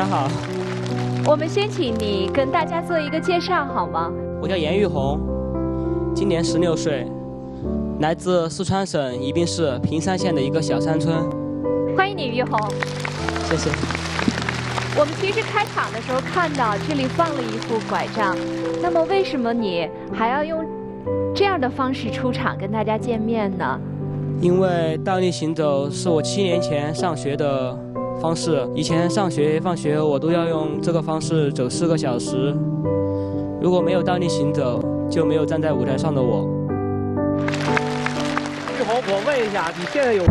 家好， 我们先请你跟大家做一个介绍好吗？ 我叫严玉红，今年16岁，来自四川省宜宾市平山县的一个小山村。 欢迎你，玉红。 谢谢。 我们其实开场的时候看到这里放了一副拐杖，那么为什么你还要用这样的方式出场跟大家见面呢？ 因为倒立行走是我7年前上学的方式，以前上学放学我都要用这个方式走4个小时，如果没有倒立行走，就没有站在舞台上的我。 玉红，我问一下，你现在有？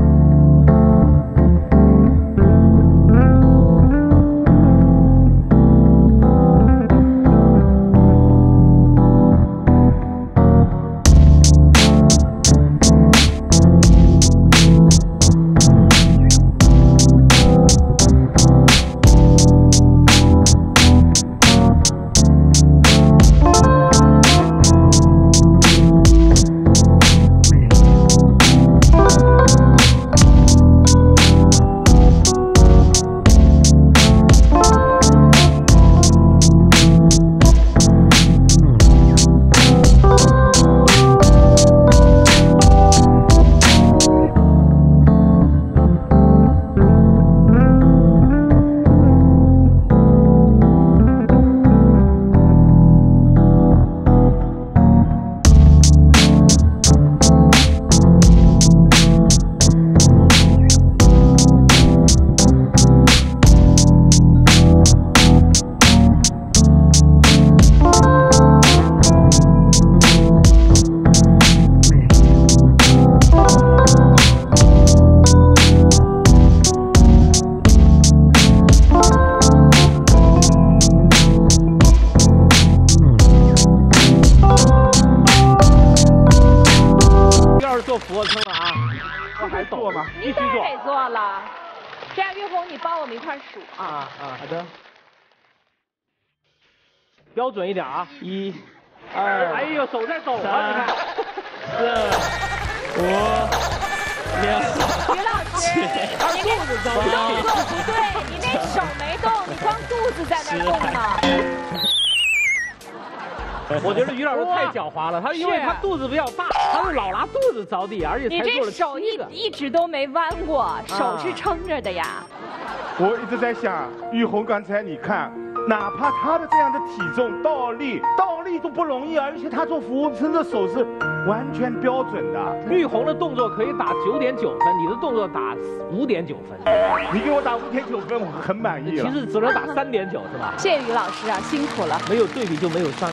做俯卧撑了啊！我还做吗？ 你当然得做了。这样，玉红，你帮我们一块数啊。 好的。标准一点啊！1、2，哎呦，手在抖啊！你看 ，4、5、6、 于老师，你肚子着动作不对，你那手没动，你光肚子在那动呢。 我觉得于老师太狡猾了，他因为他肚子比较大，他就老拿肚子着地，而且才做了7个。 你这手一直都没弯过，手是撑着的呀。 我一直在想，玉红刚才你看，哪怕他的这样的体重倒立都不容易，而且他做俯卧撑的手是完全标准的。 玉红的动作可以打9.9分，你的动作打5.9分。 你给我打5.9分，我很满意了。 其实只能打3.9是吧？ 谢谢于老师啊，辛苦了。 没有对比就没有伤。